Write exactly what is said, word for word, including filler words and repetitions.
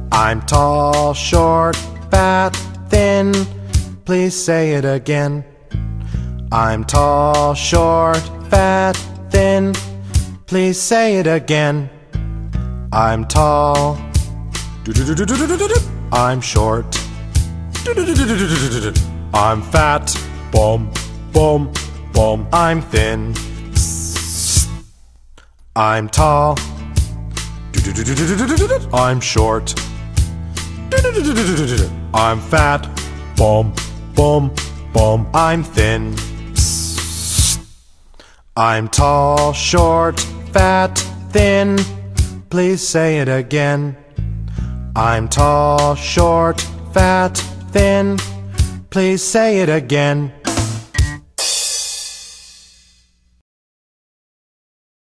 I'm tall, short, fat, thin. Please say it again. I'm tall, short, fat, thin. Please say it again. I'm tall. I'm short. I'm fat. Bum, bum, bum. I'm thin. I'm tall. I'm short. I'm fat. Bum, bum, bum. I'm thin. I'm tall, short, fat, thin. Please say it again. I'm tall, short, fat, thin. Please say it again.